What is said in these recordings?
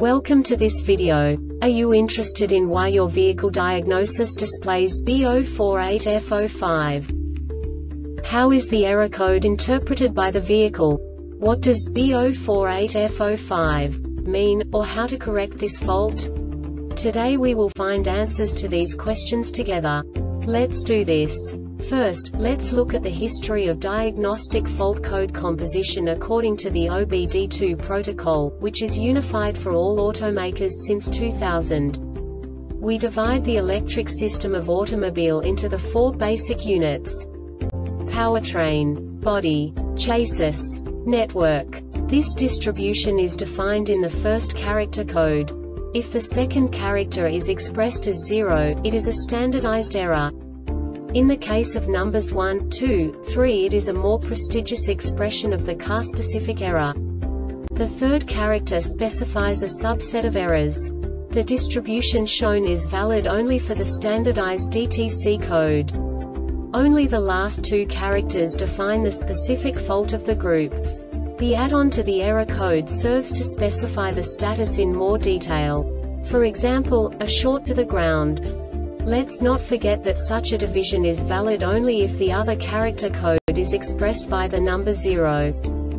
Welcome to this video. Are you interested in why your vehicle diagnosis displays B048F05? How is the error code interpreted by the vehicle? What does B048F05 mean, or how to correct this fault? Today we will find answers to these questions together. Let's do this. First, let's look at the history of diagnostic fault code composition according to the OBD2 protocol, which is unified for all automakers since 2000. We divide the electric system of automobile into the four basic units: powertrain, body, chassis, network. This distribution is defined in the first character code. If the second character is expressed as 0, it is a standardized error. In the case of numbers 1, 2, 3, it is a more prestigious expression of the car-specific error. The third character specifies a subset of errors. The distribution shown is valid only for the standardized DTC code. Only the last two characters define the specific fault of the group. The add-on to the error code serves to specify the status in more detail. For example, a short to the ground. Let's not forget that such a division is valid only if the other character code is expressed by the number 0.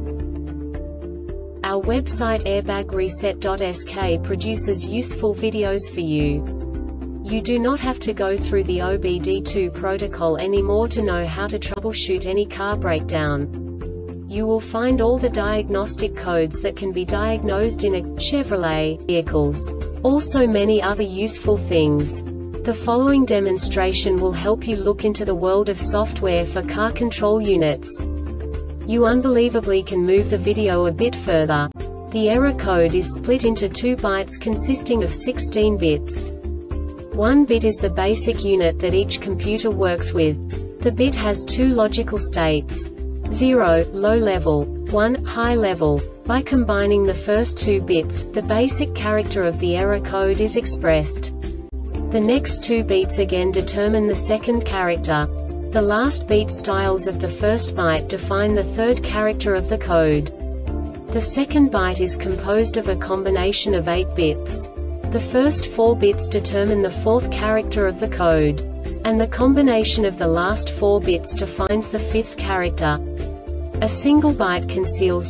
Our website airbagreset.sk produces useful videos for you. You do not have to go through the OBD2 protocol anymore to know how to troubleshoot any car breakdown. You will find all the diagnostic codes that can be diagnosed in a Chevrolet vehicles. Also many other useful things. The following demonstration will help you look into the world of software for car control units. You unbelievably can move the video a bit further. The error code is split into 2 bytes consisting of 16 bits. 1 bit is the basic unit that each computer works with. The bit has 2 logical states: 0, low level, 1, high level. By combining the first 2 bits, the basic character of the error code is expressed. The next 2 beats again determine the second character. The last beat styles of the first byte define the third character of the code. The second byte is composed of a combination of 8 bits. The first 4 bits determine the fourth character of the code. And the combination of the last 4 bits defines the fifth character. A single byte conceals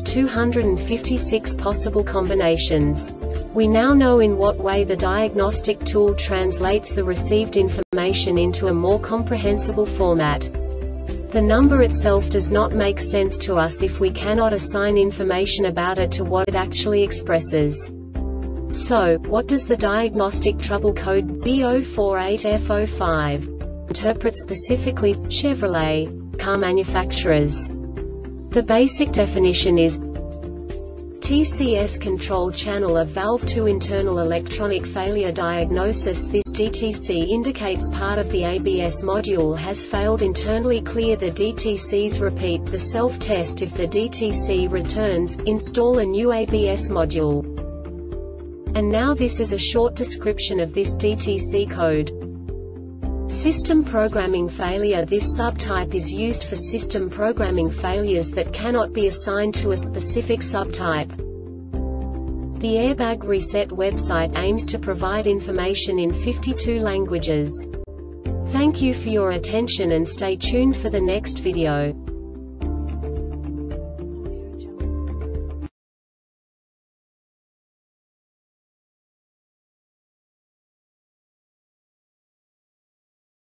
256 possible combinations. We now know in what way the diagnostic tool translates the received information into a more comprehensible format. The number itself does not make sense to us if we cannot assign information about it to what it actually expresses. So, what does the diagnostic trouble code B048F05 interpret specifically for Chevrolet car manufacturers? The basic definition is TCS control channel, a valve to internal electronic failure diagnosis. This DTC indicates part of the ABS module has failed internally. Clear the DTCs. Repeat the self-test. If the DTC returns, install a new ABS module. And now this is a short description of this DTC code. System programming failure. This subtype is used for system programming failures that cannot be assigned to a specific subtype. The Airbag Reset website aims to provide information in 52 languages. Thank you for your attention and stay tuned for the next video.